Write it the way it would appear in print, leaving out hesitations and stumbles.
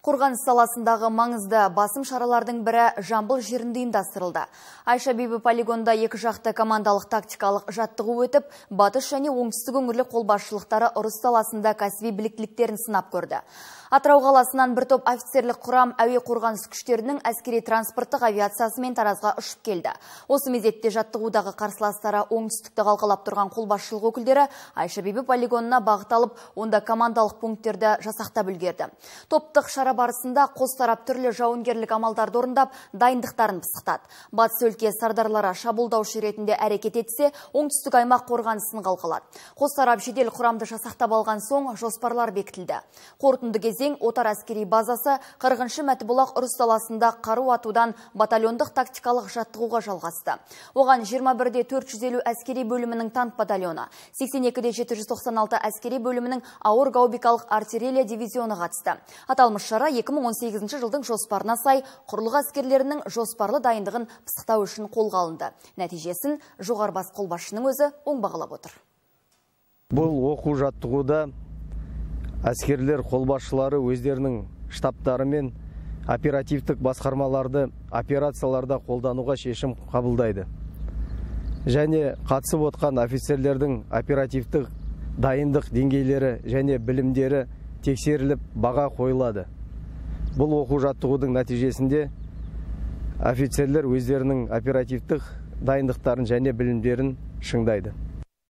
Қорғаныс саласындағы маңызды басым шаралардың бірі Жамбыл жерінде ұйымдастырылды. Айша Бибі полигонда екі жақты командалық тактикалық жаттығу өтіп, батыс және оңтүстік өңірлік қолбасшылықтары ұрыс саласында кәсіби біліктіліктерін сынап көрді. Атырау қаласынан бір топ офицерлік құрам әуе қорғаныс күштерінің әскери транспорттық авиациясымен Таразға ұшып келді. Осы мезетте жаттығудағы қарсыластары оңтүстікті қалқалап тұрған қолбасшылық өкілдері Айша Бибі полигонына бағыт алып, онда командалық пункттерді жасақтап үлгерді. Топтық шара барысында қос тарап түрлі жауынгерлік амалдарды орындап, дайындықтарын пысықтады. Батыс өлке сардарлары шабуылдаушы ретінде әрекет етсе, оңтүстік аймақ қорғанысын қалқалады. Қос тарап жедел құрамды жасақтап алған соң жоспарлар бекітілді. Қорытынды кезең Отар әскери базасы 40-шы Мәтібұлақ ұрыс саласында қару атудан батальондық тактикалық жаттығуға жалғасты. Оған 21-де 450 әскери бөлімінің танк батальоны, 82-де 796 әскери бөлімінің ауыр гаубикалық артиллерия дивизионы қатысты. Аталмыш шара 2018 жылдың жоспарына сай құрлық әскерлерінің жоспарлы дайындығын пысықтау үшін қолға алынды. Нәтижесін жоғары бас қолбасшының өзі оң бағалап отыр. Бұл оқу жаттығуда әскерлер қолбасшылары өздерінің штабтары мен оперативтік басқармаларды операцияларда қолдануға шешім қабылдайды. Және қатысып отқан офицерлердің оперативтік дайындық деңгейлері және білімдері тексеріліп баға қойылады. Бұл оқу жаттығудың нәтижесінде офицерлер өздерінің оперативтік дайындықтарын және білімдерін шыңдайды.